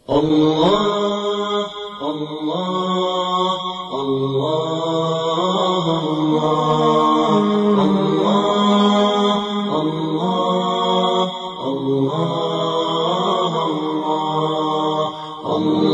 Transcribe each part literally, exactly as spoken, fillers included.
Allah, Allah, Allah, Allah, Allah,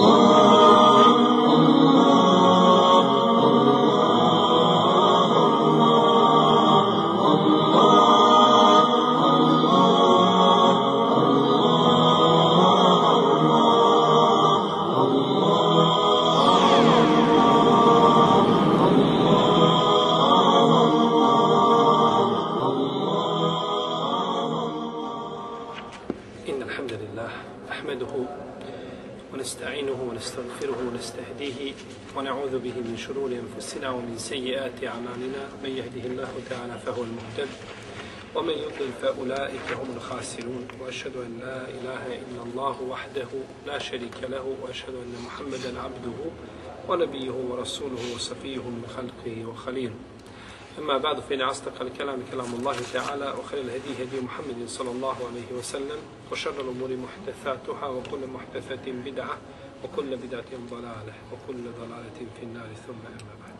ونعوذ به من شرور أنفسنا ومن سيئات أعمالنا من يهده الله تعالى فهو المهتد ومن يضلل فأولئك هم الخاسرون وأشهد أن لا إله إلا الله وحده لا شريك له وأشهد أن محمدا عبده ونبيه ورسوله وصفيه من خلقه وخليله أما بعد فإن أصدق الكلام كلام الله تعالى وخير الهدي هدي محمد صلى الله عليه وسلم وشر الأمور محدثاتها وكل محدثة بدعة وكل بدعة ضلالة وكل ضلالة في النار ثم أما بعد.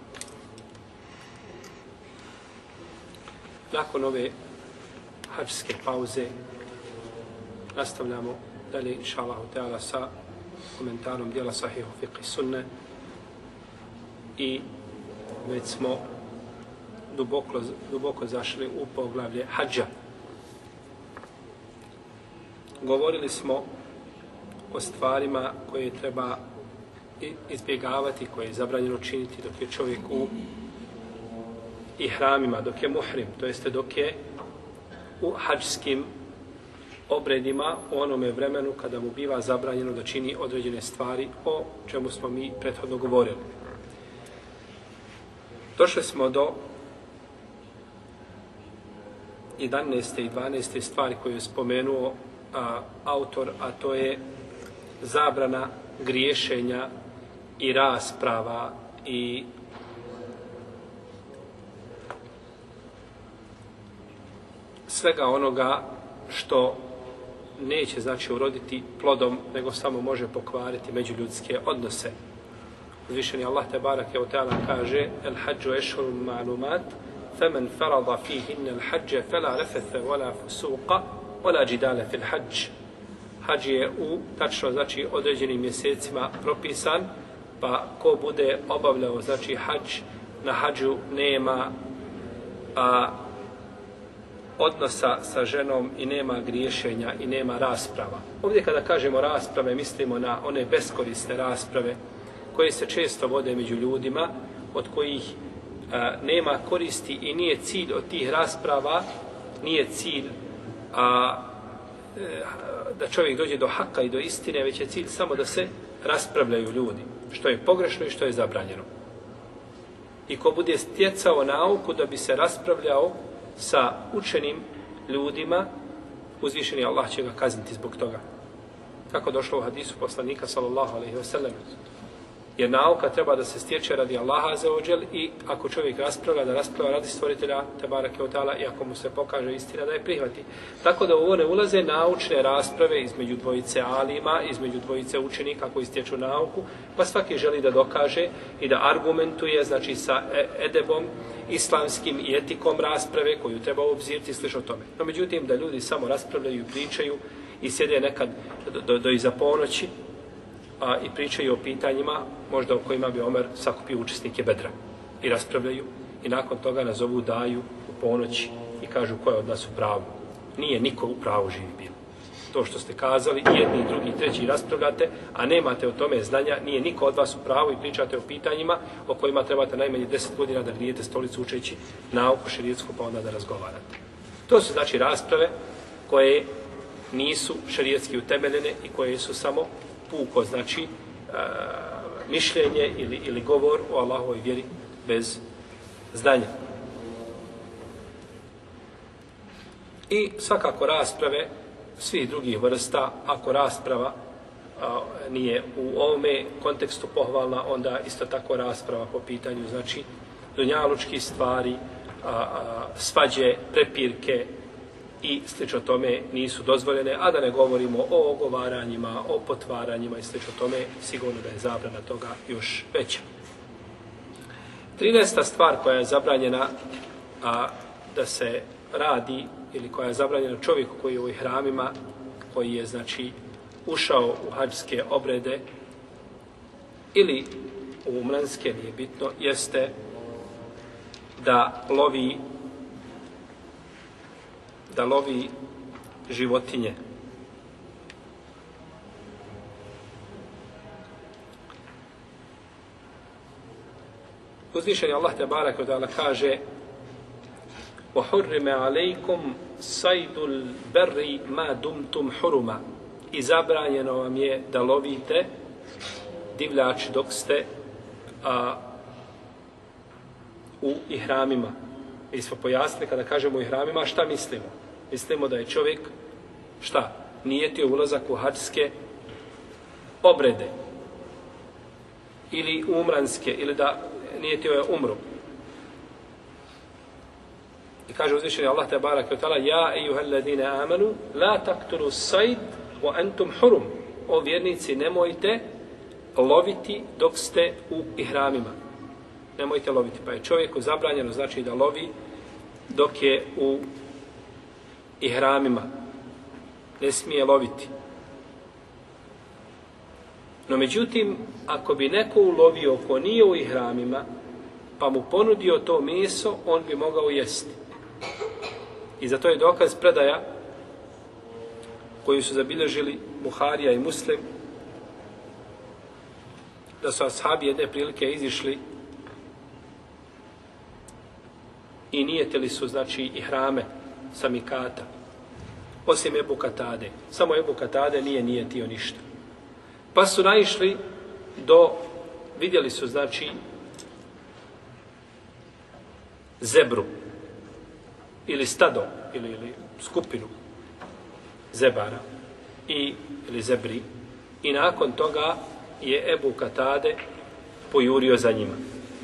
Nakon ove hadžske pauze nastavljamo dalje inša Allahu Teala sa komentarom dijela Sahihu Fiqh Sunne i već smo duboko, duboko zašli u poglavlje hadža. Govorili smo o stvarima koje treba izbjegavati, koje je zabranjeno činiti dok je čovjek u ihramima, dok je muhrim, to jeste dok je u hadžskim obredima u onome vremenu kada mu biva zabranjeno da čini određene stvari o čemu smo mi prethodno govorili. Došli smo do jedanaeste i dvanaeste stvari koje je spomenuo a, autor, a to je zabrana griješenja i rasprava i svega onoga što neće znači uroditi plodom, nego samo može pokvariti međuljudske odnose. Uzvišeni Allah tebareke ve teala kaže: "El hadžu ešhurun ma'lumat, faman farada fihinna al-hajja fala rafatha wala fusuqa wala jidala fil hajj." Hadž je u tačno znači određenim mjesecima propisan, pa ko bude obavljao znači hadž, na hadžu nema a, odnosa sa ženom i nema griješenja i nema rasprava. Ovdje kada kažemo rasprave, mislimo na one beskorisne rasprave koje se često vode među ljudima, od kojih a, nema koristi i nije cilj od tih rasprava, nije cilj a, da čovjek dođe do haka i do istine, već je cilj samo da se raspravljaju ljudi, što je pogrešno i što je zabranjeno. I ko bude stjecao nauku da bi se raspravljao sa učenim ljudima, uzvišeni Allah će ga kazniti zbog toga. Kako došlo u hadisu poslanika sallallahu alejhi ve sellem. Jer nauka treba da se stječe radi Allaha azza wa džel, i ako čovjek raspravlja, da raspravlja radi stvoritelja tebareke ve teala, i ako mu se pokaže istina, da je prihvati. Tako da u ovo ne ulaze naučne rasprave između dvojice alima, između dvojice učenika koji stječu nauku, pa svaki želi da dokaže i da argumentuje, znači sa edebom, islamskim i etikom rasprave koju treba obzirati i slično tome. No međutim, da ljudi samo raspravljaju i pričaju i sjede nekad do, do, do iza ponoći, a, i pričaju o pitanjima možda o kojima bi Omer sakupio učesnike Bedra i raspravljaju, i nakon toga nazovu daju u ponoći i kažu ko je od nas u pravu. Nije niko u pravu živi bio. To što ste kazali, jedni, drugi, treći raspravljate, a nemate o tome znanja, nije niko od vas u pravu i pričate o pitanjima o kojima trebate najmanje deset godina da grijete stolicu učeći nauku šerijetsku, pa onda da razgovarate. To su znači rasprave koje nisu šerijetski utemeljene i koje su samo puko, znači uh, mišljenje ili, ili govor o Allahovoj vjeri bez znanja. I svakako rasprave svih drugih vrsta, ako rasprava a, nije u ovome kontekstu pohvalna, onda isto tako rasprava po pitanju znači dunjalučkih stvari, a, a, svađe, prepirke, i slično tome nisu dozvoljene, a da ne govorimo o ogovaranjima, o potvaranjima i slično tome, sigurno da je zabrana toga još veća. Trinaesta stvar koja je zabranjena a, da se radi ili koja je zabranjena čovjeku koji je u ihramima, koji je znači ušao u hadžske obrede ili u umranske, nije bitno, jeste da lovi da lovi životinje. Uzvišeni Allah te barek ve taala kaže: وَحُرِّمَ عَلَيْكُمْ صَيْدُ الْبَرِّ مَا دُمْتُمْ حُرُمًا. I zabranjeno vam je da lovite divljač dok ste a, u ihramima. Mi smo pojasnili kada kažemo u ihramima šta mislimo. Mislimo da je čovjek šta? Nijetio ulazak u hadžske obrede ili umranske, ili da nijetio je umru. I kaže uzvišeni Allah te barek ve taala: ja ejuhalladine amanu la taqtulu sayd wa antum hurum. O vjernici, nemojte loviti dok ste u ihramima. Nemojte loviti. Pa je čovjeku zabranjeno znači da lovi dok je u ihramima. Ne smije loviti. No međutim, ako bi neko ulovio ko nije u ihramima, pa mu ponudio to meso, on bi mogao jesti. I zato je dokaz predaja koju su zabilježili Buharija i Muslim, da su ashabi jedne prilike izišli i nijetili su, znači, ihrame sa mikata, osim Ebu Katade. Samo Ebu Katade nije nijetio ništa. Pa su naišli do, vidjeli su, znači, zebru, ili stado, ili, ili skupinu zebara, i, ili zebri, i nakon toga je Ebu Katade pojurio za njima.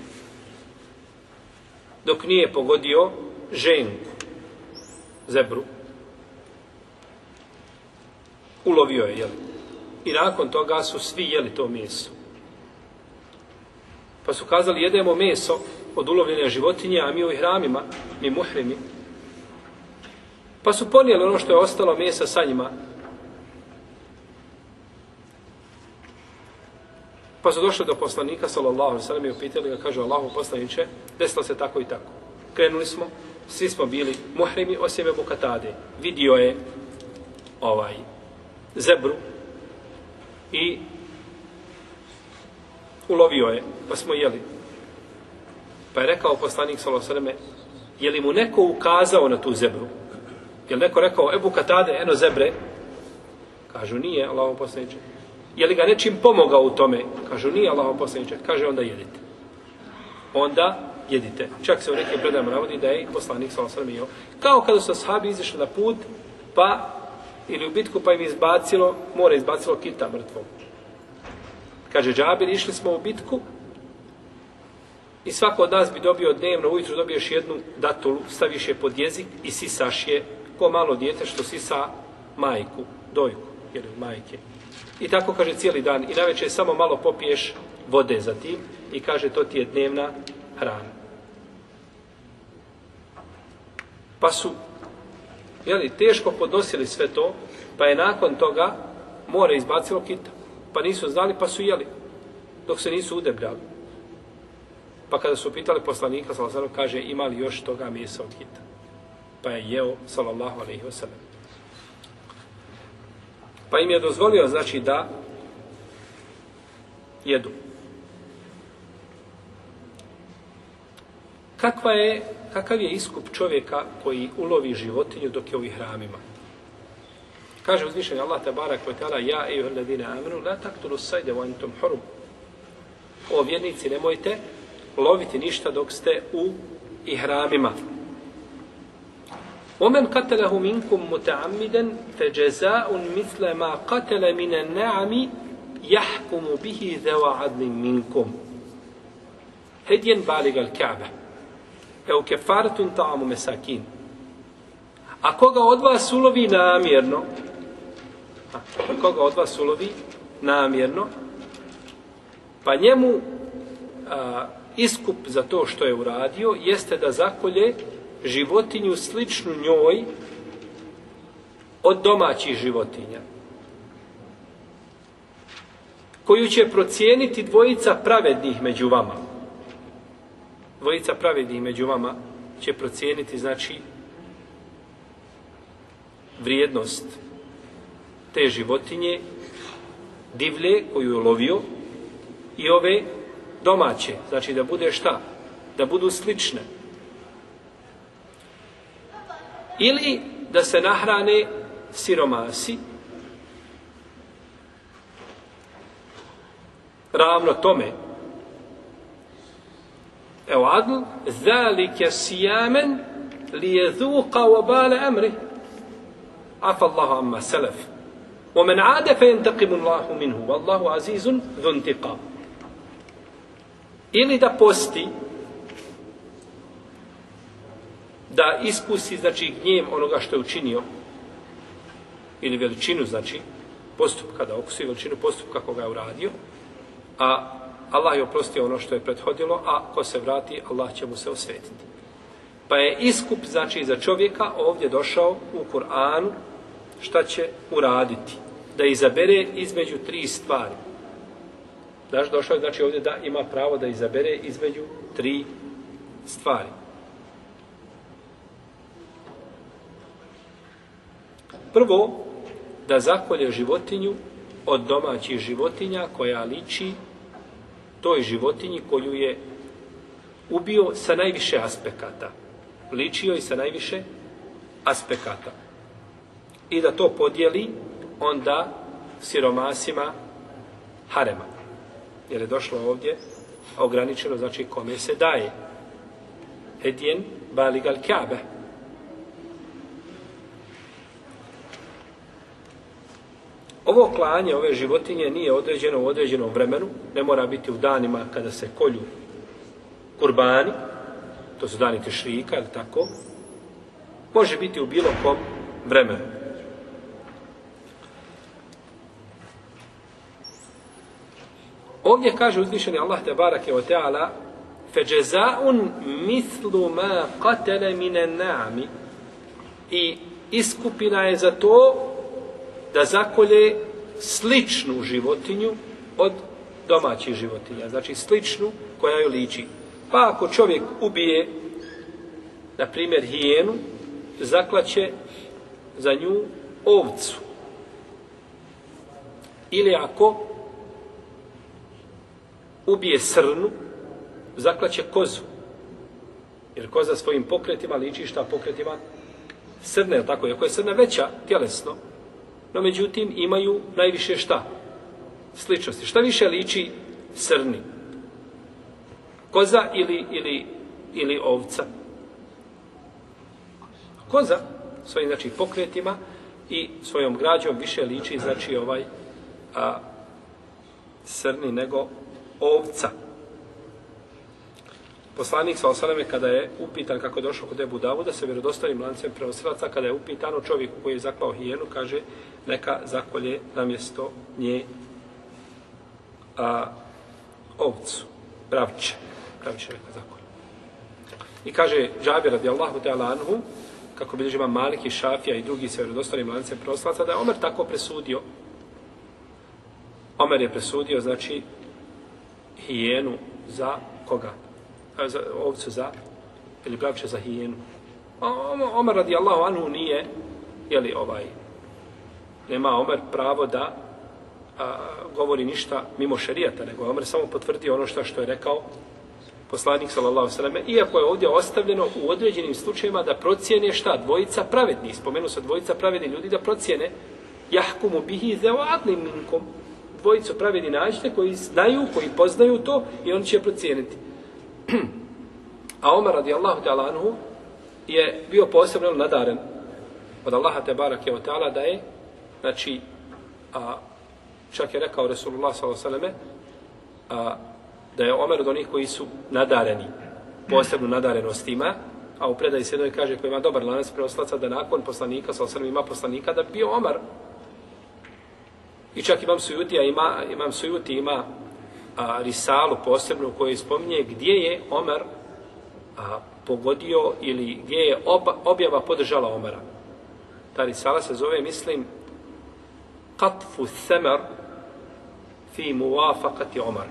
Dok nije pogodio ženku, zebru, ulovio je, jeli? I nakon toga su svi jeli to meso. Pa su kazali: jedemo meso od ulovljene životinje, a mi u ihramima, mi muhrimi. Pa su ponijeli ono što je ostalo mesa sa njima. Pa su došli do poslanika, sallallahu alejhi ve sellem, i upitali ga, kaže: Allahu poslaniče, desilo se tako i tako. Krenuli smo, svi smo bili muhrimi, osim Ebu Katade. Vidio je ovaj zebru i ulovio je, pa smo jeli. Pa je rekao poslanik, sallallahu alejhi ve sellem, je li mu neko ukazao na tu zebru? Je li neko rekao: Ebu Katade, eno zebre? Kažu: nije, Allahu poslaniče. Je li ga nečim pomogao u tome? Kažu: nije, Allahu poslaniče. Kaže: onda jedite. Onda jedite. Čak se u nekim predajama navodi da je poslanik sallallahu alejhi ve sellem jeo. Kao kada su ashabi izišli na put, pa ili u bitku, pa im izbacilo, more izbacilo kita mrtvog. Kaže Džabir: išli smo u bitku i svako od nas bi dobio dnevno, ujutru dobiješ jednu datulu, staviš je pod jezik i sisaš je ko malo dijete što sisa majku, dojku, jer je majke. I tako, kaže, cijeli dan. I navečer samo malo popiješ vode za tim i kaže: to ti je dnevna hrana. Pa su, jeli, teško podnosili sve to, pa je nakon toga more izbacilo kita. Pa nisu znali, pa su jeli, dok se nisu udebljali. Pa kada su pitali poslanika, sallallahu alejhi ve sellem, kaže: ima li još toga mesa od kita? Pa je jeo, sallallahu alejhi ve sellem. Pa im je dozvolio, znači, da jedu. Kakva je, kakav je iskup čovjeka koji ulovi životinju dok je u ihramima? Kaže uzvišeni Allah te barek ve taala: ja ejuhalladine amanu la taqtulu sayda wa antum hurum. O vjernici, nemojte loviti ništa dok ste u ihramima. وَمَنْ قَتَلَهُ مِنْكُمْ مُتَعَمِّدًا فَجَزَاءٌ مِثْلَ مَا قَتَلَ مِنَ النَّعَمِ يَحْكُمُ بِهِ ذَوَ عَدْلٍ مِنْكُمْ هَدْيًا بَالِغَ الْكَعْبَةِ أَوْ كَفَّارَةٌ طَعَامُ مَسَاكِينَ. A koga od vas ulovi namjerno, a koga od vas ulovi namjerno, pa njemu a, iskup za to što je uradio jeste da zakolje životinju sličnu njoj od domaćih životinja, koju će procijeniti dvojica pravednih među vama. Dvojica pravednih među vama će procijeniti, znači, vrijednost te životinje, divlje koju je lovio, i ove domaće, znači da bude šta? Da budu slične. Ili da se nahrane siromasi, ravno tome. Evo adl, zalike sijamen li jezuqa wabale amri. Afa Allahu amma salaf. ومن عاد فينتقم الله منه والله عزيز ذو انتقام. Ili da posti, da iskusi, znači, gnjev onoga što je učinio, ili veličinu, znači, postupka, da okusi veličinu postupka koga je uradio, a Allah je oprostio ono što je prethodilo, a ko se vrati, Allah će mu se osvetiti. Pa je iskup, znači, za čovjeka ovdje došao u Kur'anu, šta će uraditi? Da izabere između tri stvari. Znaš, došao je, znači, ovdje da ima pravo da izabere između tri stvari. Prvo, da zakolje životinju od domaćih životinja koja liči toj životinji koju je ubio sa najviše aspekata. Ličio i sa najviše aspekata. I da to podijeli onda siromasima harema. Jer je došlo ovdje ograničeno, znači, kome se daje. Hedjen baligal Ka'be. Ovo klanje, ove životinje nije određeno u određenom vremenu, ne mora biti u danima kada se kolju kurbani, to su dani tešrika, ili tako, može biti u bilo kom vremenu. Ovdje kaže uzvišeni Allah te barake o teala feđezaun mislu ma katele mine na'mi, i iskupina je za to da zakolje sličnu životinju od domaćih životinja, znači sličnu koja joj liči. Pa ako čovjek ubije, na primjer, hijenu, zaklaće za nju ovcu. Ili ako ubije srnu, zaklaće kozu. Jer koza svojim pokretima liči šta pokretima srne, je tako? Iako je srna veća tjelesno, no međutim imaju najviše šta? Sličnosti. Šta više liči srni? Koza ili, ili, ili ovca? Koza svojim, znači, pokretima i svojom građom više liči, znači, ovaj a, srni nego ovca. Poslanik sallallahu alejhi ve sellem kada je upitan kako je došao kod Ebu Davuda sa vjerodostojnim lancem prenosilaca, kada je upitano čovjeku koji je zaklao hijenu, kaže neka zakolje na mjesto nje a, ovcu, pravče, pravče neka zakolje. I kaže Džabir radijallahu ta'ala anhu, kako bilježi imam Malik i Šafija i drugi sa vjerodostojnim lancem prenosilaca, da je Omer tako presudio. Omer je presudio, znači, hijenu za koga? Za ovcu za, ili pravče za hijenu. Omer radijallahu anhu nije, jeli ovaj, nema Omer pravo da a, govori ništa mimo šerijata, nego Omer samo potvrdio ono što, što je rekao poslanik sallallahu alejhi ve sellem, iako je ovdje ostavljeno u određenim slučajevima da procijene šta? Dvojica pravednih, spomenu se dvojica pravednih ljudi da procijene jahkumu bihi zeu adlim minkum, dvojicu pravedni nađite koji znaju, koji poznaju to i oni će procijeniti. A Omer radijallahu ta'ala anhu je bio posebno nadaren od Allaha te barake o ta'ala da je, znači, a, čak je rekao Resulullah sallallahu alejhi ve selleme, a, da je Omer od onih koji su nadareni, posebno nadarenostima, a u predaji se jednoj kaže koji ima dobar lanac prenoslaca da nakon poslanika, sa osam ima poslanika, da bi bio Omar. I čak imam Sujutija ima, imam Sujuti ima a, risalu posebnu u kojoj spominje gdje je Omar a, pogodio ili gdje je oba, objava podržala Omara. Ta risala se zove, mislim, Qatfu Thamar fi muvafaqati Omar.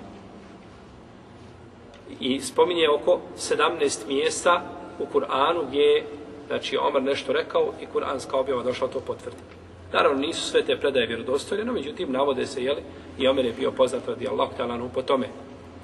I spominje oko sedamnaest mjesta u Kur'anu gdje je, znači, Omar nešto rekao i kur'anska objava došla to potvrditi. Naravno, nisu sve te predaje vjerodostojne, no međutim, navode se, jeli, i Omer je bio poznat radijallahu ta'ala anhu po tome.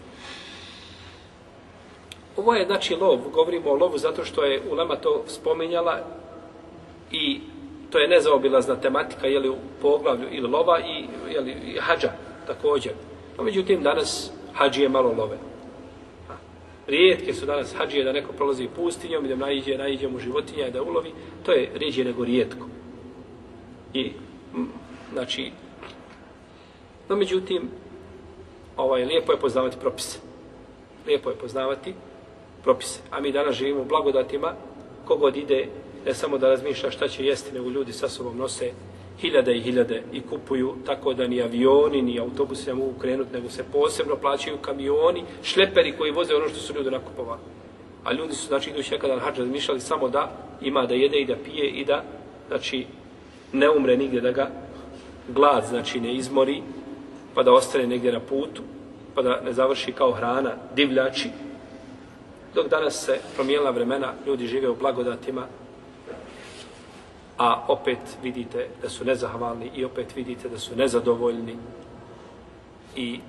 Ovo je, znači, lov. Govorimo o lovu zato što je ulema to spominjala i to je nezaobilazna tematika, jeli, u poglavlju ili lova i, jeli, i hadža također. No međutim, danas hadžije malo love. Rijetke su danas hadžije da neko prolazi pustinjom i da naiđe, naiđe mu životinja i da ulovi. To je rijeđe nego rijetko. I, znači, no međutim, ovaj, lijepo je poznavati propise. Lijepo je poznavati propise. A mi danas živimo u blagodatima, kogod ide, ne samo da razmišlja šta će jesti, nego ljudi sa sobom nose hiljade i hiljade i kupuju, tako da ni avioni, ni autobusi ne mogu krenuti, nego se posebno plaćaju kamioni, šleperi koji voze ono što su ljudi nakupovali. A ljudi su, znači, idući nekada na hadž razmišljali samo da ima da jede i da pije i da, znači, ne umre nigdje, da ga glad, znači, ne izmori, pa da ostane negdje na putu, pa da ne završi kao hrana divljači. Dok danas se promijenila vremena, ljudi žive u blagodatima, a opet vidite da su nezahvalni i opet vidite da su nezadovoljni. I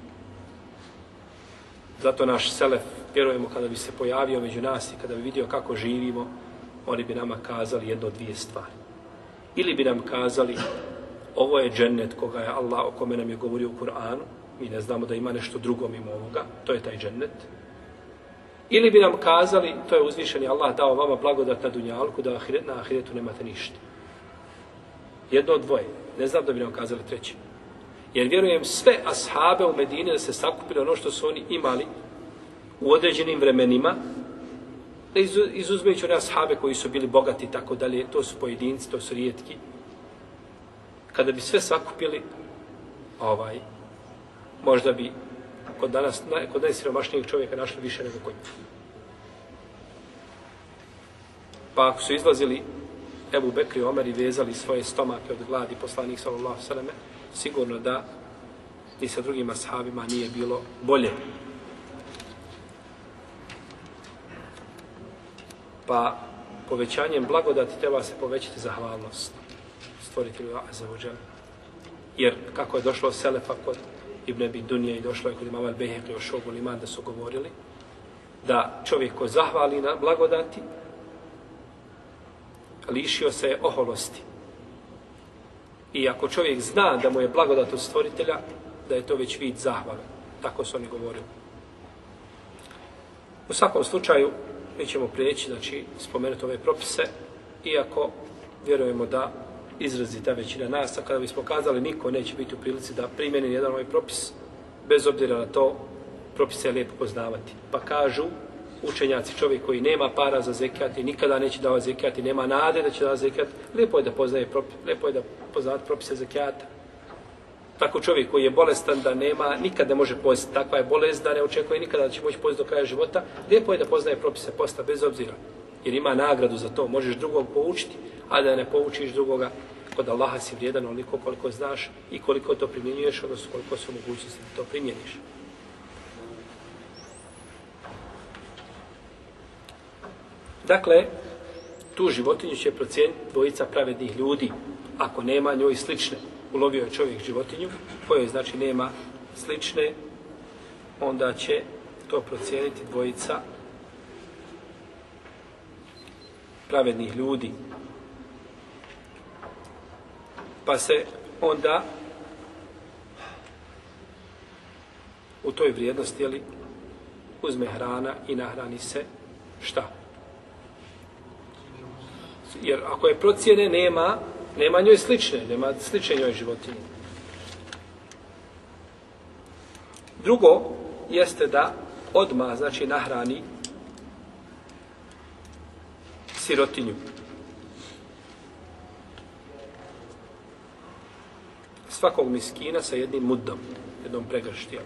zato naš selef, vjerujemo, kada bi se pojavio među nas i kada bi vidio kako živimo, oni bi nama kazali jedno dvije stvari. Ili bi nam kazali, ovo je džennet koga je Allah, o kome nam je govorio u Kur'anu, mi ne znamo da ima nešto drugo mimo ovoga, to je taj džennet. Ili bi nam kazali, to je uzvišeni Allah dao vama blagodat na dunjalku, da na ahiretu nemate ništa. Jedno od dvoje. Ne znam da bi nam kazali treće. Jer vjerujem sve ashabe u Medini da se sakupili ono što su oni imali u određenim vremenima, izuzmejući one ashabe koji su bili bogati i tako dalje, to su pojedinci, to su rijetki. Kada bi sve sakupili, ovaj, možda bi kod danas, kod najsiromašnijeg čovjeka našli više nego kod njih. Pa ako su izlazili Ebu Bekr i Omer i vezali svoje stomake od gladi poslanik sallallahu alejhi ve selleme, sigurno da ni sa drugim ashabima nije bilo bolje. Pa povećanjem blagodati treba se povećati zahvalnost stvoritelju azza wa dželle. Jer kako je došlo selefa kod Ibn Abi Dunje i došlo je kod imama al-Bejheqi o Šobul Iman da su govorili da čovjek ko zahvali na blagodati lišio se je oholosti. I ako čovjek zna da mu je blagodat od stvoritelja, da je to već vid zahvale. Tako su oni govorili. U svakom slučaju, mi ćemo prijeći, znači, spomenuti ove propise, iako vjerujemo da izrazita većina nas, a kada bismo kazali, niko neće biti u prilici da primjeni jedan ovaj propis, bez obzira na to, propise je lijepo poznavati. Pa kažu učenjaci, čovjek koji nema para za zekijat i nikada neće davati zekijat i nema nade da će davati zekijat, lijepo je da poznaje propis, lijepo je da poznavati propise zekijata. Tako čovjek koji je bolestan, da nema, nikad ne može postiti, takva je bolest da ne očekuje nikada da će moći postiti do kraja života, lijepo je da poznaje propise posta bez obzira, jer ima nagradu za to, možeš drugog poučiti, a da ne poučiš drugoga, kod Allaha si vrijedan onoliko koliko znaš i koliko to primjenjuješ, odnosno koliko su mogućnosti da to primjeniš. Dakle, tu životinju će procijeniti dvojica pravednih ljudi, ako nema njoj slične. Ulovio je čovjek životinju, kojoj znači nema slične, onda će to procijeniti dvojica pravednih ljudi. Pa se onda u toj vrijednosti, jeli, uzme hrana i nahrani se šta? Jer ako je procijene, nema, nema njoj slične, nema slične njoj životinje. Drugo jeste da odmah, znači, nahrani sirotinju. Svakog miskina sa jednim muddom, jednom pregrštijom.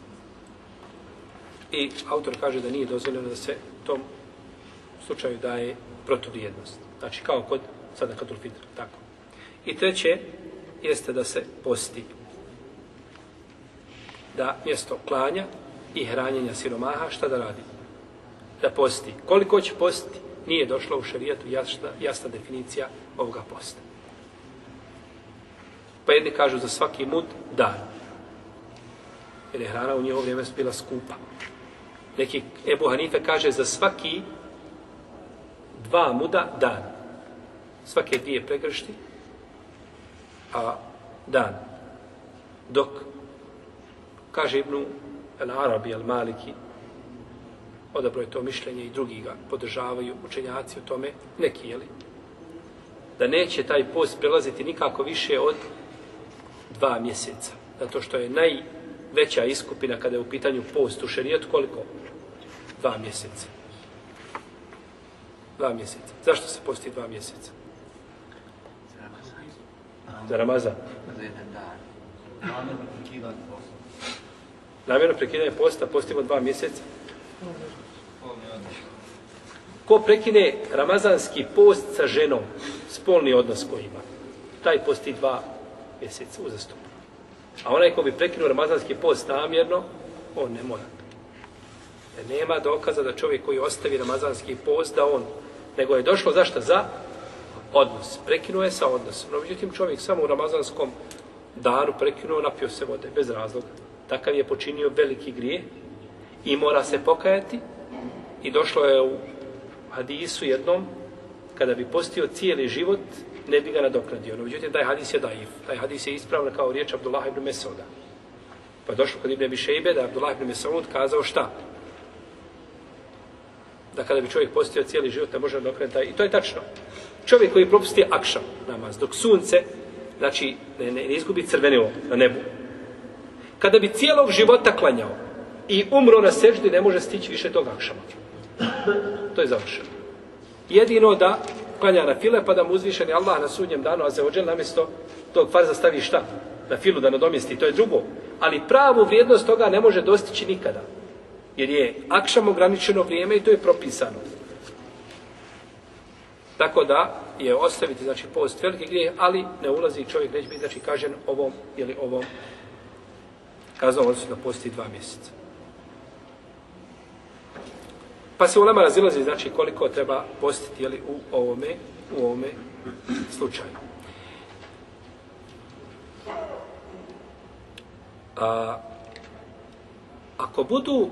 I autor kaže da nije dozvoljeno da se u tom slučaju daje protuvrijednost. Znači kao kod sadakatul fitr, tako. I treće jeste da se posti. Da mjesto klanja i hranjenja siromaha šta da radi? Da posti. Koliko će postiti? Nije došla u šerijatu jasna, jasna definicija ovoga posta. Pa jedni kažu za svaki mud dan. Jer je hrana u njihovo vrijeme bila skupa. Neki Ebu Hanife kaže za svaki dva muda dan. Svake dvije pregršti, a dan. Dok, kaže Ibnu el-Arabi, el-Maliki, odabro je to mišljenje i drugi ga podržavaju učenjaci o tome, neki, jeli, da neće taj post prelaziti nikako više od dva mjeseca. Zato što je najveća iskupina kada je u pitanju post u šerijetu, koliko? Dva mjeseca. Dva mjeseca. Zašto se posti dva mjeseca? Za Ramazan. Za jedan dan. Namjerno prekidanje posta. Namjerno prekidanje posta, postimo dva mjeseca. Ko prekine ramazanski post sa ženom, spolni odnos koji ima, taj posti dva mjeseca uzastopno. A onaj ko bi prekinuo ramazanski post namjerno, on ne mora. Jer nema dokaza da čovjek koji ostavi ramazanski post, da on, nego je došlo zašto? Za odnos. Prekinuo je sa odnosom. No, međutim, čovjek samo u ramazanskom danu prekinuo, napio se vode, bez razloga. Takav je počinio veliki grije i mora se pokajati. I došlo je u hadisu jednom, kada bi postio cijeli život, ne bi ga nadoknadio. No, međutim, taj hadis je daif. Taj hadis je ispravan kao riječ Abdullah ibn Mesauda. Pa je došlo kod Ibn Abi Šejbe da je Abdullah ibn Mesaud kazao šta? Da kada bi čovjek postio cijeli život, ne može nadoknaditi taj. I to je tačno. Čovjek koji propusti akšam namaz, dok sunce, znači, ne, ne, ne izgubi crvenilo na nebu. Kada bi cijelog života klanjao i umro na seždi, ne može stići više tog akšama. To je završeno. Jedino da klanja na file, pa da mu uzvišeni Allah na sudnjem danu, a za ođel namjesto tog farza stavi šta? Na filu da nadomjesti, to je drugo. Ali pravu vrijednost toga ne može dostići nikada. Jer je akšam ograničeno vrijeme i to je propisano. Tako da je ostaviti, znači, post veliki grijeh, ali ne ulazi čovjek, neće biti, znači, kažen ovom ili ovom kaznom, odnosno da posti dva mjeseca. Pa se ulema razilazi, znači, koliko treba postiti, jeli, u ovome, u ovome slučaju. A, ako budu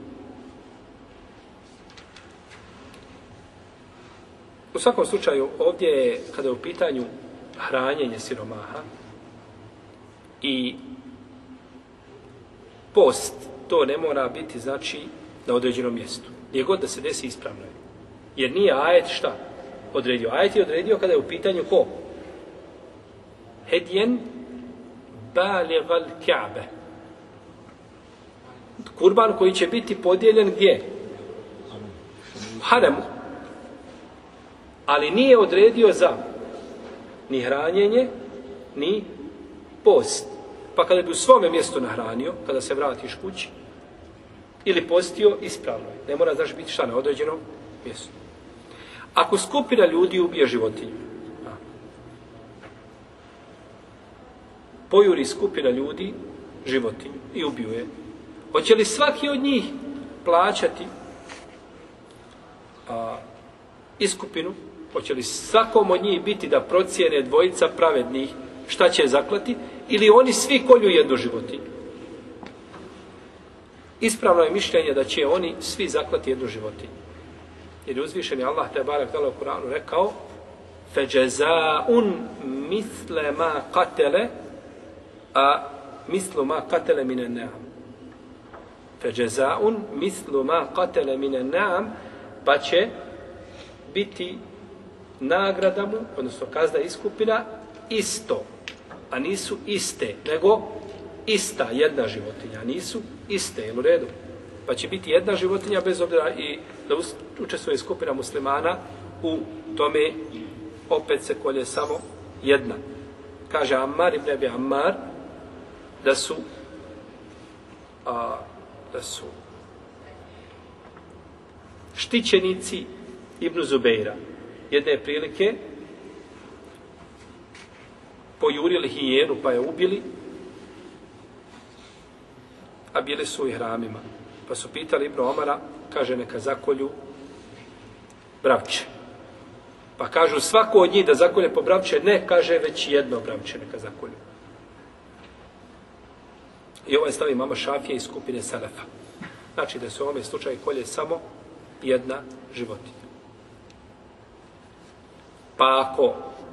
u svakom slučaju ovdje je, kada je u pitanju hranjenje siromaha i post, to ne mora biti, znači, na određenom mjestu. Gdje god da se desi, ispravno je. Jer nije ajet šta odredio. Ajet je odredio kada je u pitanju ko? Hedjen baligal Ka'be. Kurban koji će biti podijeljen gdje? U haremu. Ali nije odredio za ni hranjenje, ni post. Pa kada bi u svome mjestu nahranio, kada se vratiš kući, ili postio, ispravno je. Ne mora, znači, biti šta na određenom mjestu. Ako skupina ljudi ubije životinju, pojuri skupina ljudi životinju i ubiju je, hoće li svaki od njih plaćati a, iskupinu? Hoće li svakom od njih biti da procijene dvojica pravednih šta će zaklati? Ili oni svi kolju jednu životinju? Ispravno je mišljenje da će oni svi zaklati jednu životinju. Jer je uzvišeni Allah te barek tala u Kur'anu rekao فَجَزَاءٌ مِثْلَ مَا قَتَلَ a mislu ma katele mine ne'am. Feđezaun mislu ma katele mine ne'am, pa će biti nagrada mu, odnosno kazna iskupina, isto. A nisu iste, nego ista jedna životinja. Nisu iste, jel u redu? Pa će biti jedna životinja bez obzira i da učestvuje skupina muslimana u tome opet se kolje samo jedna. Kaže Ammar ibn Abi Ammar da su a, da su štićenici Ibn Zubeira jedne prilike pojurili hijenu pa je ubili, a bili su u ihramima. Pa su pitali Ibn Omara, kaže neka zakolju bravče. Pa kažu svako od njih da zakolje po bravče, ne, kaže već jedno bravče neka zakolju. I ovaj stavi mama Šafije iz skupine Selefa. Znači da se u ovome slučaju kolje samo jedna životinja. Pa ako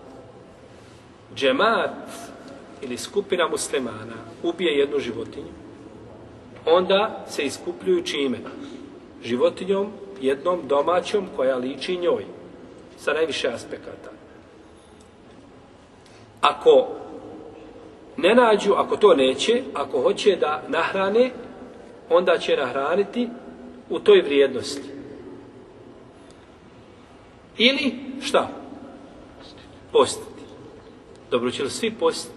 džemat ili skupina muslimana ubije jednu životinju, onda se iskupljuju čime? Životinjom, jednom domaćom koja liči njoj, sa najviše aspekata. Ako ne nađu, ako to neće, ako hoće da nahrane, onda će nahraniti u toj vrijednosti. Ili šta? Postiti. Dobro, će li svi postiti?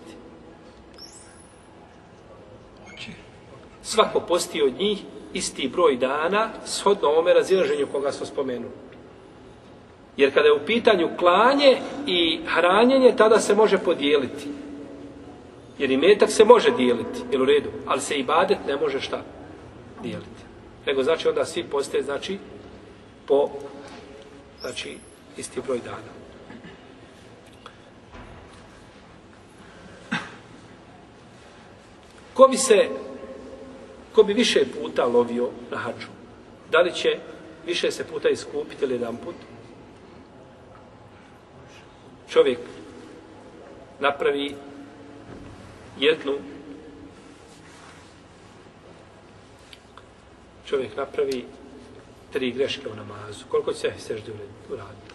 Svako posti od njih isti broj dana shodno ovome razilaženju koga smo spomenuli. Jer kada je u pitanju klanje i hranjenje, tada se može podijeliti. Jer i metak se može dijeliti, jel u redu, ali se ibadet ne može šta dijeliti. Nego znači onda svi postaje, znači, po, znači, isti broj dana. Ko bi se, ko bi više puta lovio na hadžu? Da li će više se puta iskupiti ili jedan put? Čovjek napravi jednu čovjek napravi tri greške u namazu. Koliko će se sežde uraditi?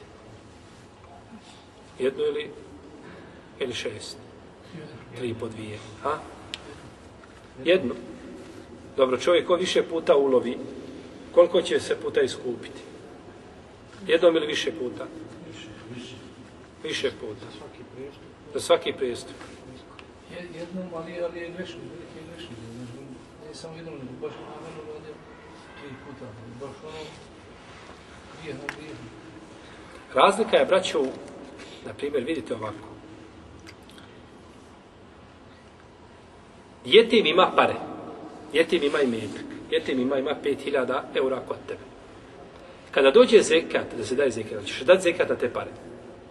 Jednu ili ili šest? Tri po dvije. Ha? Jednu. Dobro, čovjek ko više puta ulovi, koliko će se puta iskupiti? Jednom ili više puta? Više puta. Za svaki prijestup. Jednom, ali, ali je grešno, veliki je grešno. Ne samo jednom, nego baš namjerno radio tri puta. Baš ono, grijeh na grijeh. Razlika je, braćo, na primjer, vidite ovako. Jetim ima pare. Jetim ima imetak. Jetim ima, ima pet hiljada eura kod tebe. Kada dođe zekat, da se daje zekat, ćeš dati zekat na te pare?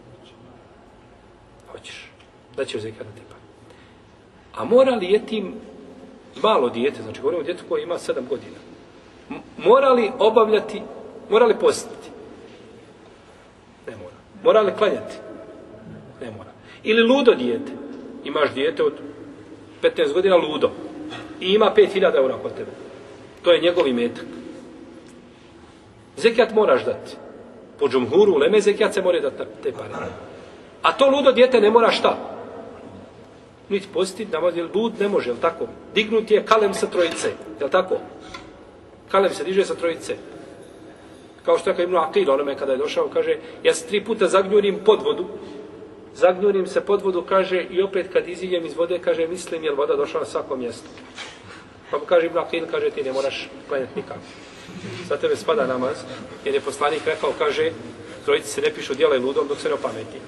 Hoćeš. Daćeš zekat na te pare. A mora li jetim malo dijete, znači govorimo o djetetu koji ima sedam godina, mora li obavljati, mora li postiti? Ne mora. Mora li klanjati? Ne mora. Ili ludo dijete. Imaš dijete od petnaest godina ludo i ima pet hiljada eura kod tebe. To je njegov imetak. Zekijat moraš dati. Po džumhuru, uleme, zekijat se mora dati na te pare. A to ludo dijete ne mora šta? Niti postiti namaz, jer lud ne može, jel tako? Dignuti je kalem sa trojice, jel tako? Kalem se diže sa trojice. Kao što je kao Ibn Aqil, onome kada je došao, kaže, ja se tri puta zagnjurim pod vodu, zagnjurim se pod vodu, kaže, i opet kad iziđem iz vode, kaže, mislim, je li voda došla na svako mjesto. Pa mu kaže Ibn Aqil, kaže, ti ne moraš klanjati nikako. Za tebe spada namaz, jer je poslanik rekao, kaže, trojici se ne pišu djela i ludom dok se ne opameti.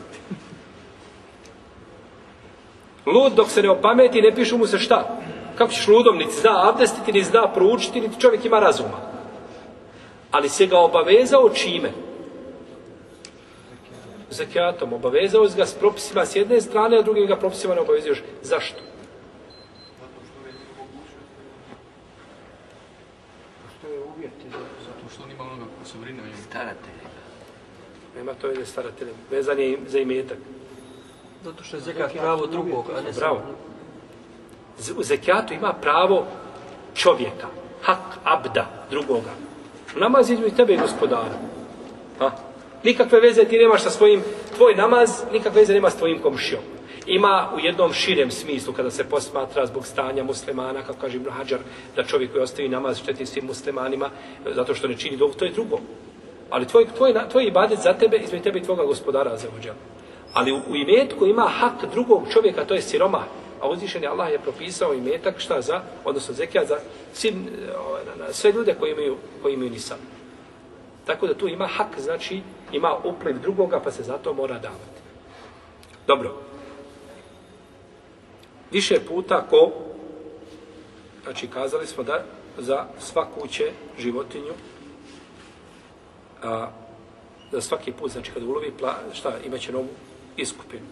Lud dok se ne opameti, ne pišu mu se šta? Kako ćeš ludom, niti zna abdestiti, niti zna proučiti, niti čovjek ima razuma. Ali se ga obavezao čime? Zekijatom. Obavezao ga s propisima s jedne strane, a drugim ga propisima ne obavezuješ. Zašto? Što je uvjet? Zato što on ima onoga ko se brine o njemu. Staratelj. Nema to je staratelj. Vezan je za imetak. Zato što je zekat pravo drugog, a ne Bravo. samo... U zekijatu ima pravo čovjeka. Hak abda, drugoga. Namaz između tebe i gospodara. Ha? Nikakve veze ti nemaš sa svojim, tvoj namaz, nikakve veze nema s tvojim komšijom. Ima u jednom širem smislu, kada se posmatra zbog stanja muslimana, kako kaže Ibn Hadžar, da čovjek koji ostavi namaz šteti svim muslimanima, zato što ne čini dovu, to je drugo. Ali tvoj, tvoj, tvoj ibadet za tebe, između tebe i tvoga gospodara za uđel. Ali u, u imetku ima hak drugog čovjeka, to je siromah. A uzvišeni Allah je propisao imetak šta za, odnosno zekijat za sin, sve ljude koji imaju, koji imaju nisam. Tako da tu ima hak, znači ima upliv drugoga, pa se zato mora davati. Dobro. Više puta ko, znači kazali smo da za svaku će životinju, a, za svaki put, znači kada ulovi, pla, šta, imaće novu iskupinu.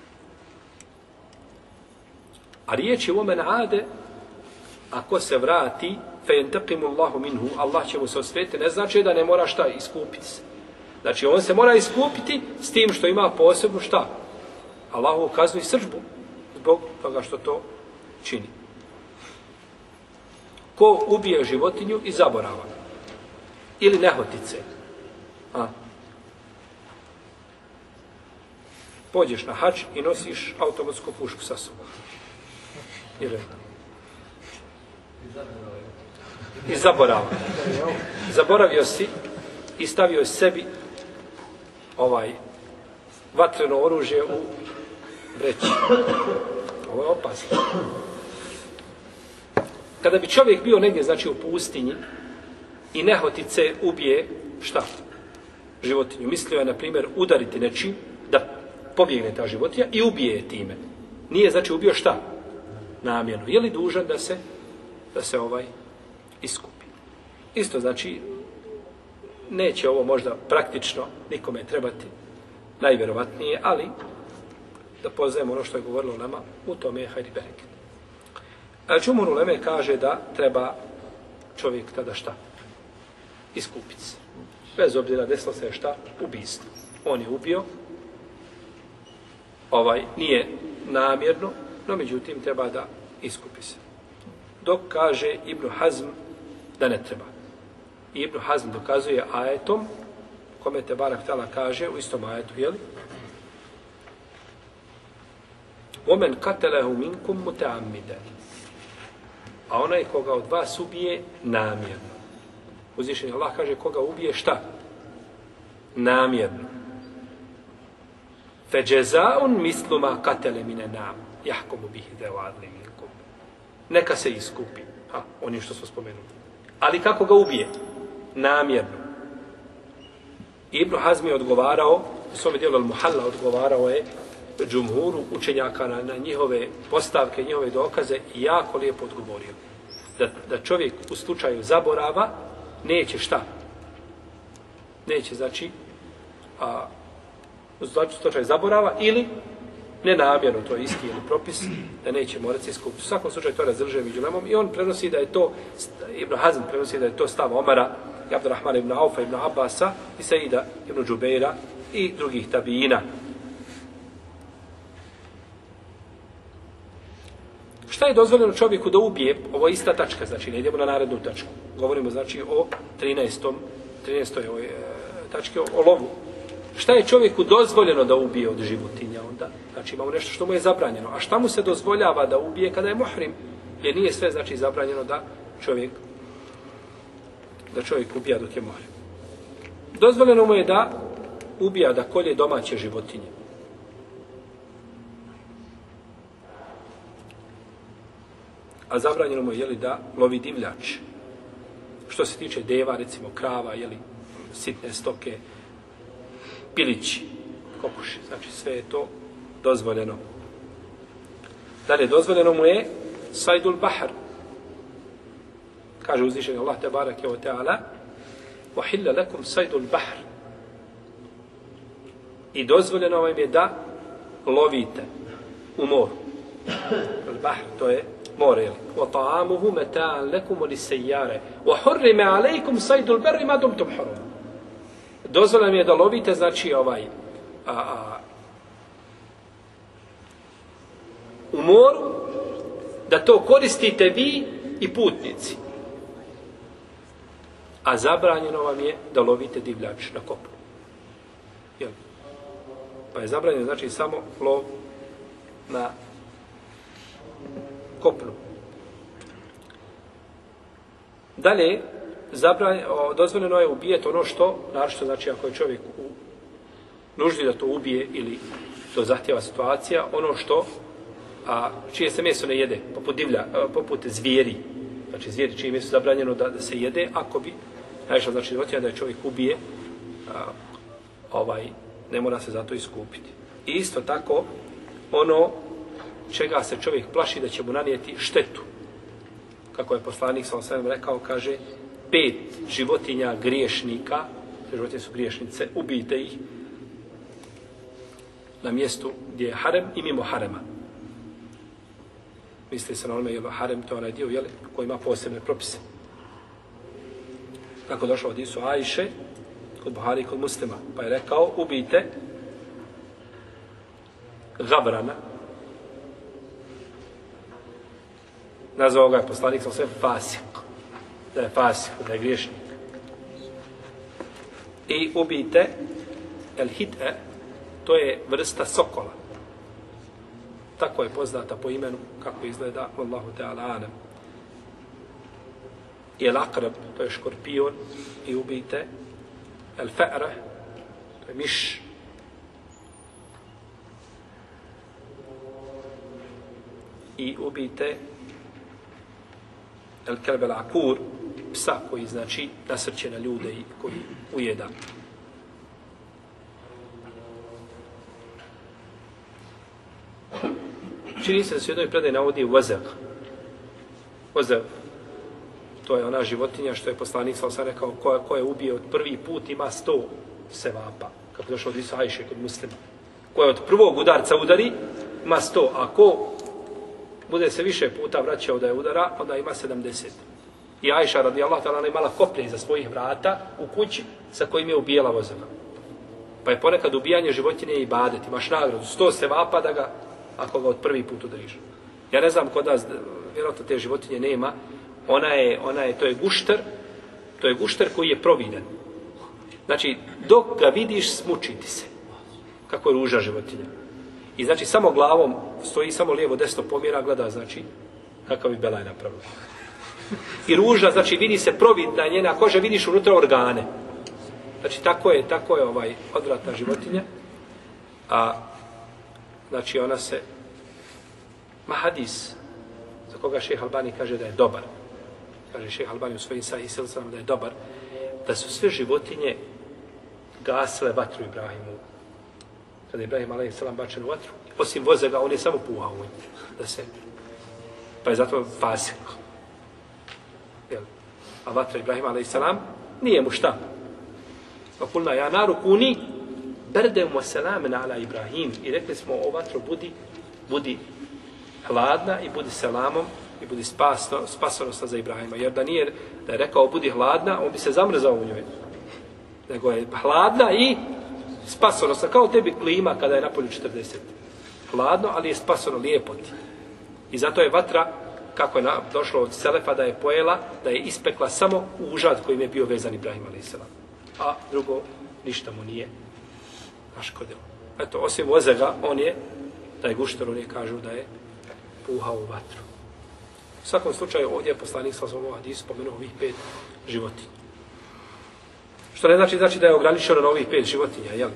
A riječ je u omen ade, ako se vrati, فَيَنْتَقِمُ اللَّهُ minhu, Allah će mu se osvetiti, ne znači da ne mora šta iskupiti se. Znači on se mora iskupiti s tim što ima posebno šta? Allahu ukazuje srdžbu zbog toga što to čini. Ko ubije životinju i zaborava? Ili nehotice? A? Pođeš na hač i nosiš automatsku pušku sa sobom. Ili? I zaborava. Zaboravio si i stavio sebi ovaj vatreno oružje u vreći. Ovo je opasno. Kada bi čovjek bio negdje, znači u pustinji, i nehotice ubije, šta? Životinju. Mislio je, na primjer, udariti nečim, da pobjegne ta životinja i ubije je time. Nije, znači, ubio šta? Namjerno. Je li dužan da se, da se ovaj iskupi? Isto, znači, neće ovo možda praktično nikome trebati najvjerovatnije, ali da poznajemo ono što je govorilo nama, u tome je hajdi bereket. Džumhur uleme kaže da treba čovjek tada šta? Iskupiti se. Bez obzira desilo se šta? Ubijstvo. On je ubio, ovaj, nije namjerno, no međutim treba da iskupi se. Dok kaže Ibn Hazm da ne treba. I Ibn Hazm dokazuje ajetom, kome te Barak Tala kaže, u istom ajetu, jeli? Omen katelehu minkum muta'ammiden. A onaj koga od vas ubije namjerno. Uzvišeni Allah kaže koga ubije šta? Namjerno. Feđezaun misluma katele mine nam. Jahkomu bih devadli minkum. Neka se iskupi. Ha, oni što smo spomenuli. Ali kako ga ubije? Namjerno. Ibn Hazm je odgovarao, u svome dijelu Al-Muhalla odgovarao je džumhuru učenjaka na, na njihove postavke, njihove dokaze i jako lijepo odgovorio. Da, da čovjek u slučaju zaborava neće šta? Neće, znači, a, u slučaju zaborava ili nenamjerno, to je isti ili propis, da neće morati se iskupiti. U svakom slučaju to razdržuje među lemom i on prenosi da je to, Ibn Hazm prenosi da je to stav Omara, i Abdurrahmana ibn Aufa, ibn Abbasa, i Saida ibn Džubeira i drugih tabijina. Šta je dozvoljeno čovjeku da ubije? Ovo je ista tačka, znači ne idemo na narednu tačku. Govorimo znači o trinaestoj ovoj tački, o, o lovu. Šta je čovjeku dozvoljeno da ubije od životinja onda? Znači imamo nešto što mu je zabranjeno. A šta mu se dozvoljava da ubije kada je muhrim? Jer nije sve znači zabranjeno da čovjek da čovjek ubija dok je muhrim. Dozvoljeno mu je da ubija, da kolje domaće životinje. A zabranjeno mu je, jeli, da lovi divljač. Što se tiče deva, recimo krava, jeli, sitne stoke, pilići, kokoši, znači sve je to dozvoljeno. Dalje, dozvoljeno mu je sajdul bahr. Kaže uzvišeni Allah te barake wa ta'ala وَحِلَّ لَكُمْ sajdul bahr. I dozvoljeno vam je da lovite u moru. Al-bahr, to je more, jel? وَطَعَامُهُ مَتَاعًا لَكُمْ وَلِسَيَّارَ وَحُرِّمَ عَلَيْكُمْ صَيْدُ الْبَرِّ مَا دُمْتُمْ حُرُمًا. Dozvoljeno je da lovite, znači ovaj a, a, u moru, da to koristite vi i putnici. A zabranjeno vam je da lovite divljač na kopnu. Jel? Pa je zabranjeno, znači, samo lov na kopnu. Dalje, zabran, o, dozvoljeno je ubijeti ono što, naročito znači ako je čovjek u nuždi da to ubije ili to zahtjeva situacija, ono što a čije se meso ne jede, poput divlja, poput zvijeri, znači zvijeri čije meso zabranjeno da, da se jede, ako bi najviše znači životinja da je čovjek ubije, a, ovaj, ne mora se zato iskupiti. I isto tako, ono čega se čovjek plaši da će mu nanijeti štetu, kako je poslanik sallallahu alejhi ve sellem rekao, kaže, pet životinja griješnika, te životinje su griješnice, ubijte ih na mjestu gdje je harem i mimo harema. Misli se na onome, jel, harem to je onaj dio, jel, koji ima posebne propise. Kako došlo od Isu Ajše, kod Buhari i kod Muslima, pa je rekao, ubijte Gabrana, nazvao ga je poslanik sa sve fasik, da je fasik, da je griješnik. I ubijte El Hid'e, to je vrsta sokola. Tako je poznata po imenu, kako izgleda, Wallahu ta'ala alam. I El Akrab, to je škorpion, i ubijte El Fe'ra, to je miš. I ubijte El Kelbel Akur, psa koji znači nasrće na ljude i koji ujeda. Čini se da se u jednoj predaji navodi Vazev. Vazev, to je ona životinja što je poslanik sallallahu alejhi ve sellem rekao, ko, ko je ubio od prvi put ima sto sevapa, kako došlo od Isa Ajše kod Muslima. Ko je od prvog udarca udari, ima sto, a ko bude se više puta vraćao da je udara, onda ima sedamdeset. I Ajša radijallahu ta'ala imala koplje iza svojih vrata u kući sa kojim je ubijala Vozeva. Pa je ponekad ubijanje životinje i ibadet, imaš nagradu, sto sevapa da ga, ako ga od prvi put udariš. Ja ne znam kod nas, vjerojatno te životinje nema, ona je, ona je, to je gušter, to je gušter koji je providen. Znači, dok ga vidiš, smučiti se. Kako je ruža životinja. I znači, samo glavom stoji, samo lijevo, desno pomjera, gleda, znači, kakav bi belaj napravio. I ruža, znači, vidi se providna njena koža, vidiš unutra organe. Znači, tako je, tako je ovaj odvratna životinja. A, znači, ona se, ma hadis, za koga šejh Albani kaže da je dobar. Kaže šejh Albani u svojim sahih silsilama da je dobar, da su sve životinje gasile vatru Ibrahimu. Kada je Ibrahim alejhi selam bačen u vatru, osim Vozega, on je samo puhao u njih, da se, pa je zato fasik. Jel? A vatra Ibrahim alejhi selam nije mu šta. Okulna ja naru kuni berdem wa salamen ala Ibrahim. I rekli smo o vatru budi, budi hladna i budi selamom i budi spasno, spasonosna za Ibrahima. Jer da nije, da je rekao budi hladna, on bi se zamrzao u njoj. Nego je hladna i spasonosna, kao tebi klima kada je napolju četrdeset. Hladno, ali je spasono, lijepo ti. I zato je vatra, kako je na, došlo od Selefa, da je pojela, da je ispekla samo užad kojim je bio vezan Ibrahim alejhi selam. A drugo, ništa mu nije naškodilo. Eto, osim Vozega, on je, taj gušter, on je kažu da je puhao u vatru. U svakom slučaju, ovdje je poslanik sallallahu alejhi ve sellem spomenuo ovih pet životinja. Što ne znači, znači da je ograničeno na ovih pet životinja, jel?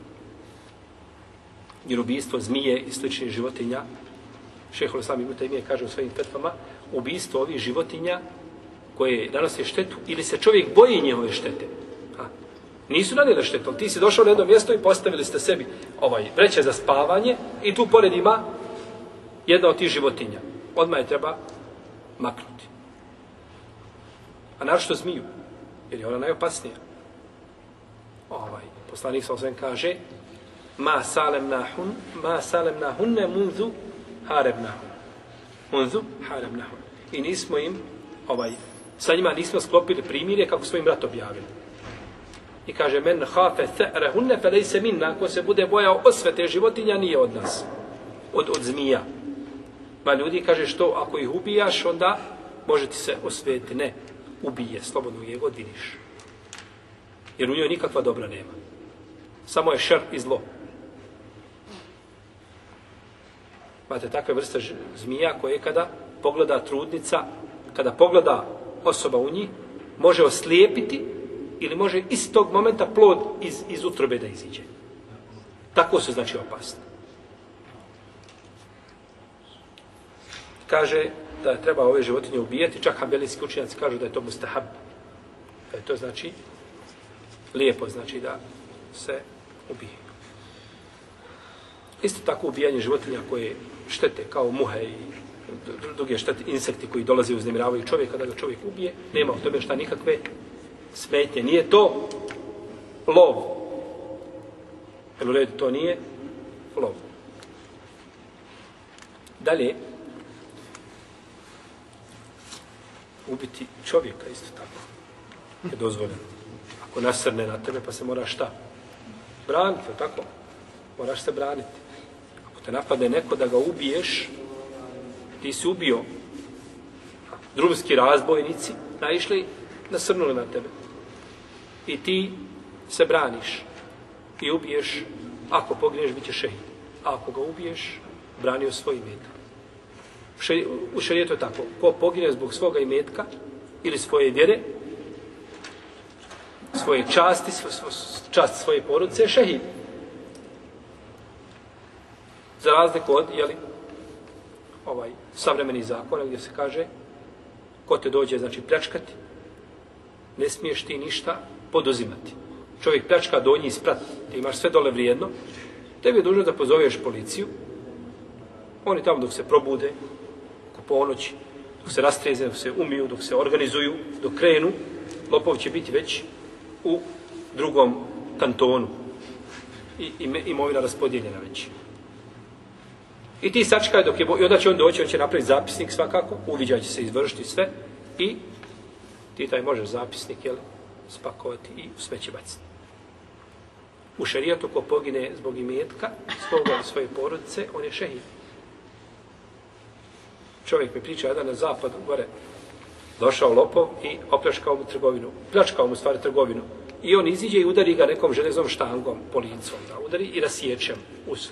Jer ubijstvo zmije i sličnih životinja, šejhul islam ibn Tejmije kaže u svojim fetvama, ubijstvo ovih životinja koje nanose štetu ili se čovjek boji njihove štete. Ha. Nisu nanijele štetu, ti si došao na jedno mjesto i postavili ste sebi ovaj vreće za spavanje i tu pored ima jedna od tih životinja. Odmah je treba maknuti. A naročito zmiju, jer je ona najopasnija. Ovaj, poslanik sallallahu alejhi ve sellem kaže ma salamnahun ma salamnahunne munzu harebnahun munzu harebnahun i nismo im ovaj sa njima nismo sklopili primirje kako smo im rat objavili. I kaže men khafa tha'rahunne fa laysa minna, ko se bude bojao osvete životinja nije od nas, od od zmija. Ma ljudi kaže što ako ih ubijaš onda može ti se osvetiti, ne, ubije, slobodno je god vidiš. Jer u njoj nikakva dobra nema. Samo je šer i zlo. Imate takve vrste zmija koje kada pogleda trudnica, kada pogleda osoba u njih, može oslijepiti ili može iz tog momenta plod iz, iz utrobe da iziđe. Tako su znači opasne. Kaže da treba ove životinje ubijati, čak hambelijski učenjaci kažu da je to mustahab. Da je to znači lijepo, znači da se ubije. Isto tako ubijanje životinja koje štete kao muhe i druge štete, insekti koji dolaze i uznemiravaju čovjeka, da ga čovjek ubije, nema u tome šta nikakve smetnje. Nije to lov. Jel u redu, to nije lov. Dalje, ubiti čovjeka isto tako je dozvoljeno. Ako nasrne na tebe, pa se moraš šta? Braniti, tako? Moraš se braniti. Ako te napadne neko da ga ubiješ, ti si ubio. Drumski razbojnici naišli, nasrnuli na tebe. I ti se braniš. I ubiješ, ako pogineš, bit će šehid. A ako ga ubiješ, branio svoj imetak. U šerijetu je tako. Ko pogine zbog svoga imetka ili svoje vjere, svoje časti, čast svoje porodice, je šehid. Za razliku od, jeli, ovaj, savremeni zakona gdje se kaže ko te dođe, znači, pljačkati, ne smiješ ti ništa poduzimati. Čovjek pljačka donji isprat, ti imaš sve dole vrijedno, tebi je dužno da pozoveš policiju, oni tamo dok se probude, oko ponoći, dok se rastrijeze, dok se umiju, dok se organizuju, dok krenu, lopov će biti već u drugom kantonu i imovina raspodijeljena već. I ti sačekaj dok je, i onda će on doći, on će napraviti zapisnik svakako, uviđaj će se izvršiti sve i ti taj možeš zapisnik, jel, spakovati i u smeće baciti. U šerijatu ko pogine zbog imetka, svoga svoje porodice, on je šehid. Čovjek mi priča jedan na zapadu, gore, došao lopov i opljačkao mu trgovinu. Pljačkao mu stvari trgovinu. I on iziđe i udari ga nekom železnom štangom, policom, da udari i rasječe us.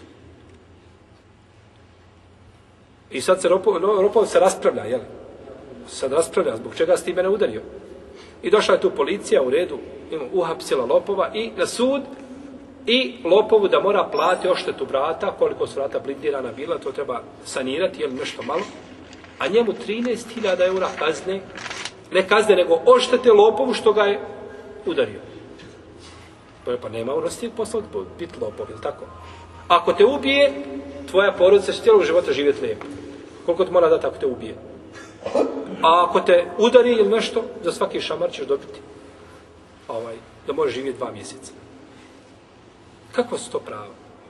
I sad se Ropov, Ropov se raspravlja, jel? Sad raspravlja, zbog čega si ti mene udario? I došla je tu policija u redu, uhapsila lopova i na sud i lopovu da mora plati oštetu vrata, koliko su vrata blindirana bila, to treba sanirati, jel, nešto malo. A njemu trinaest hiljada eura kazne, ne kazne, nego oštete lopovu što ga je udario. Pa nema unosti posla biti lopov, jel tako? Ako te ubije, tvoja porodica će cijelog života živjeti lijepo. Koliko ti mora dati ako te ubije? A ako te udari ili nešto, za svaki šamar ćeš dobiti ovaj, da možeš živjeti dva mjeseca. Kako su to pravo?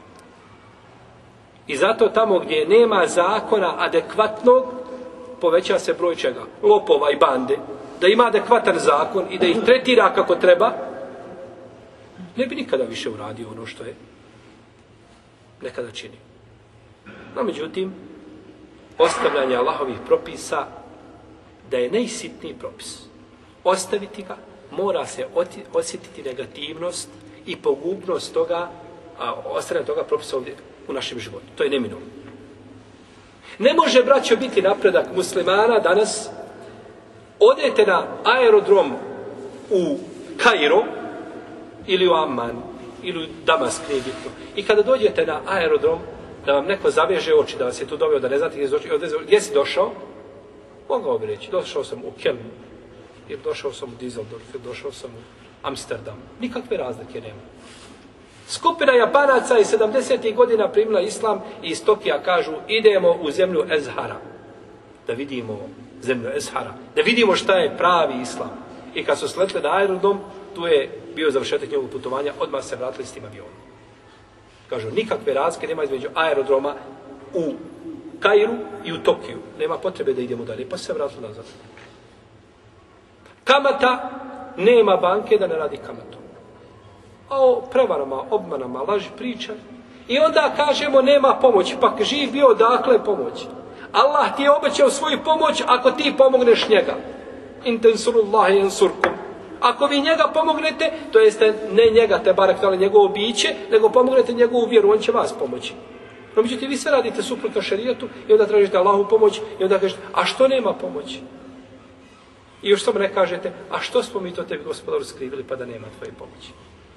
I zato tamo gdje nema zakona adekvatnog, poveća se broj čega? Lopova i bande. Da ima adekvatan zakon i da ih tretira kako treba, ne bi nikada više uradio ono što je nekada činio. No, međutim, ostavljanje Allahovih propisa da je najsitniji propis. Ostaviti ga, mora se osjetiti negativnost i pogubnost toga, a ostavljanje toga propisa ovdje u našem životu. To je neminovno. Ne može, braćo, biti napredak muslimana danas. Odete na aerodrom u Kairo ili u Amman ili u Damask, nije bitno. I kada dođete na aerodrom, da vam neko zaveže oči, da vas je tu doveo, da ne znate gdje, gdje si došao, mogao bi reći, došao sam u Kelm, ili došao sam u Düsseldorf, ili došao sam u Amsterdam. Nikakve razlike nema. Skupina Japanaca iz sedamdesetih godina primila islam i iz Tokija kažu idemo u zemlju Ezhara. Da vidimo zemlju Ezhara. Da vidimo šta je pravi islam. I kad su sletli na aerodrom, tu je bio završetak njegovog putovanja, odmah se vratili s tim avionom. Kažu, nikakve razlike nema između aerodroma u Kairu i u Tokiju. Nema potrebe da idemo dalje, pa se vratili nazad. Kamata, nema banke da ne radi kamatu. A o prevarama, obmanama, laži priča. I onda kažemo nema pomoći, pa živ bio odakle pomoć. Allah ti je obećao svoju pomoć ako ti pomogneš njega. Intensurullahi ensurkum. Ako vi njega pomognete, to jeste ne njega, te barek tale njegovo biće, nego pomognete njegovu vjeru, on će vas pomoći. No, međutim, vi sve radite suprotno šerijetu i onda tražite Allahu pomoć i onda kažete, a što nema pomoći? I još samo ne kažete, a što smo mi to tebi, Gospodaru, skrivili pa da nema tvoje pomoći?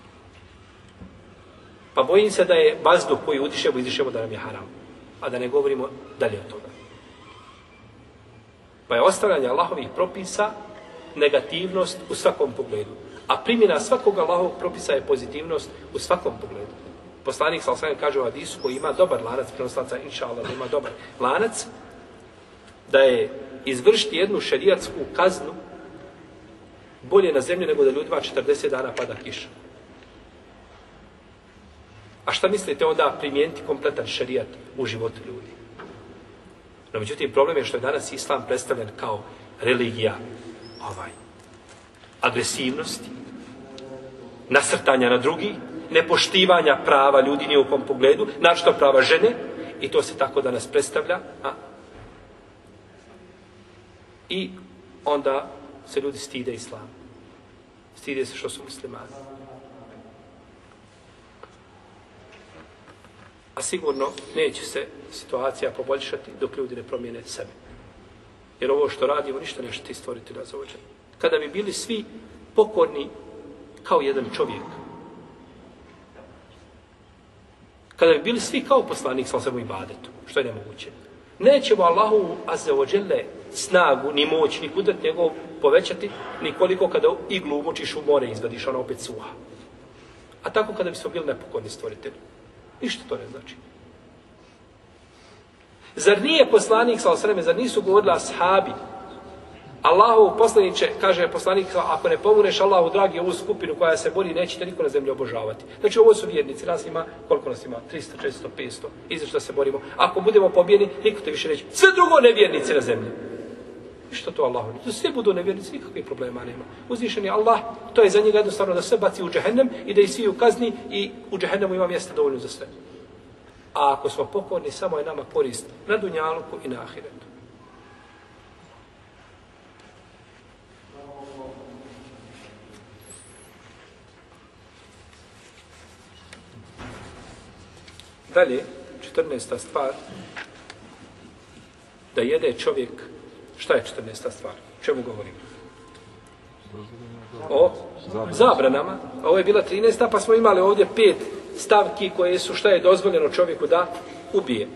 Pa bojim se da je vazduh koji udišemo, izdišemo da nam je haram. A da ne govorimo dalje od toga. Pa je ostavljanje Allahovih propisa negativnost u svakom pogledu. A primjena svakog Allahovog propisa je pozitivnost u svakom pogledu. Poslanik sallallahu alejhi ve sellem kaže u hadisu koji ima dobar lanac prenosilaca, inša Allah, da ima dobar lanac, da je izvršiti jednu šerijatsku kaznu bolje na zemlji nego da ljudima četrdeset dana pada kiša. A šta mislite onda primijeniti kompletan šerijat u životu ljudi? No, međutim, problem je što je danas islam predstavljen kao religija ovaj, agresivnosti, nasrtanja na drugi, nepoštivanja prava ljudi ni u kom pogledu, našto prava žene, i to se tako danas predstavlja. A? I onda se ljudi stide islamu. Stide se što su muslimani. A sigurno neće se situacija poboljšati dok ljudi ne promijene sebe. Jer ovo što radimo ništa ne štiti stvoriti razovođenje. Kada bi bili svi pokorni kao jedan čovjek, kada bi bili svi kao poslanik sa sebom ibadetu, što je nemoguće, nećemo Allahu azza wa jalla snagu, ni moć, ni kudret njegov povećati, ni koliko kada iglu umočiš u more i izvadiš, ona opet suha. A tako kada bismo bili nepokorni stvoritelji. Ništa to ne znači. Zar nije poslanik, sallallahu alejhi ve sellem, zar nisu govorili ashabi, Allahu poslaniče, kaže poslanik, ako ne pomogneš Allahu dragi ovu skupinu koja se bori, nećete niko na zemlji obožavati. Znači ovo su vjernici, nas ima, koliko nas ima? tristo, četiristo, petsto. Izvrši da se borimo. Ako budemo pobijeni, niko te više neće. Sve drugo nevjernici na zemlji. Što to Allahu ne? Sve budu nevjernici, nikakvih problema nema. Uzvišen je Allah, to je za njega jednostavno da sve baci u džehennem i da ih svi ukazni i u džehennemu ima mjesta dovoljno za sve. A ako smo pokorni, samo je nama korist na dunjaluku i na ahiretu. Dalje, četrnaesta stvar, da jede čovjek. Šta je četrnaesta stvar? O čemu govorimo? O zabranama. Ovo je bila trinaesta, pa smo imali ovdje pet stavki koje su šta je dozvoljeno čovjeku da ubije.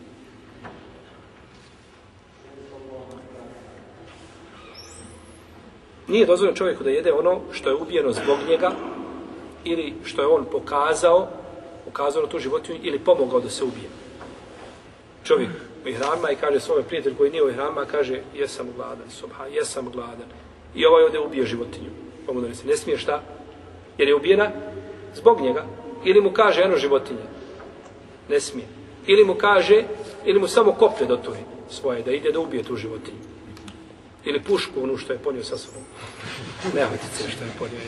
Nije dozvoljeno čovjeku da jede ono što je ubijeno zbog njega ili što je on pokazao, pokazao na tu životinju ili pomogao da se ubije. Čovjek u ihramima i kaže svome prijatelju koji nije u ihramima, kaže jesam gladan, subhan, jesam gladan. I ovaj ovdje ubije životinju. Pomoći se, ne smije šta? Jer je ubijena zbog njega. Ili mu kaže eno životinje. Ne smije. Ili mu kaže, ili mu samo koplje doturi svoje, da ide da ubije tu životinju. Ili pušku onu što je ponio sa sobom. Ne hvatite što je ponio.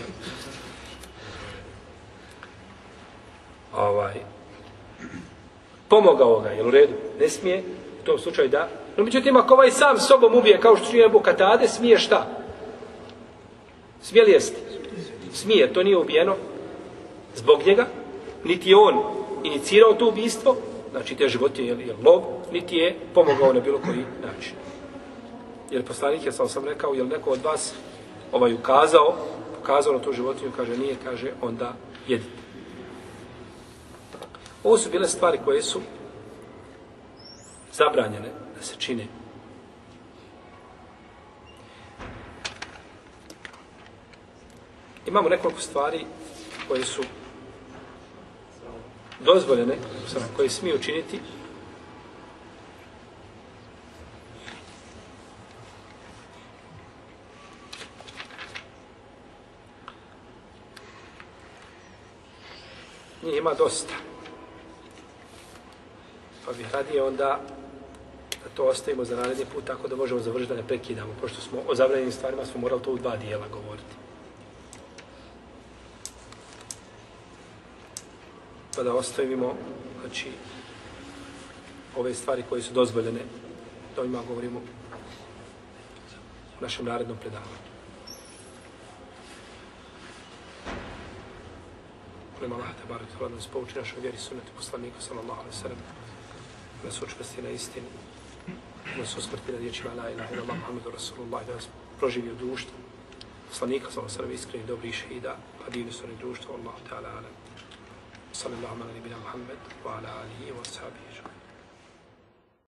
Ovaj... pomogao ga, jel u redu? Ne smije, u tom slučaju da. No međutim, ako ovaj sam sobom ubije, kao što čini Ebu Katade, smije šta? Smije li jesti? Smije, to nije ubijeno zbog njega, niti je on inicirao to ubijstvo, znači te životinje, jel, jel lov, niti je pomogao na bilo koji način. Jer poslanik je, sam sam rekao, jel neko od vas ovaj ukazao, ukazao na tu životinju, kaže nije, kaže onda jedite. Ovo su bile stvari koje su zabranjene da se čine. Imamo nekoliko stvari koje su dozvoljene, koje smiju učiniti, njih ima dosta. Pa bih radije onda da to ostavimo za naredni put tako da možemo završiti da ne prekidamo, pošto smo o zabranjenim stvarima smo morali to u dva dijela govoriti. Pa da ostavimo, znači, ove stvari koje su dozvoljene, da o njima govorimo u našem narednom predavanju. Molim Allah te barek da nas pouči našoj vjeri sunnetu poslanika sallallahu alejhi ve sellem, da nas učvrsti na istini, da nas usmrti na riječima la ilaha illallah Muhammedu Rasulullah, da nas proživio društvo poslanika sallallahu alejhi ve sellem iskrenih dobrih šehida, a divni su oni društvo, Allahu ta'ala alam. Sallallahu ala nabina Muhammed wa ala alihi wa sahbihi.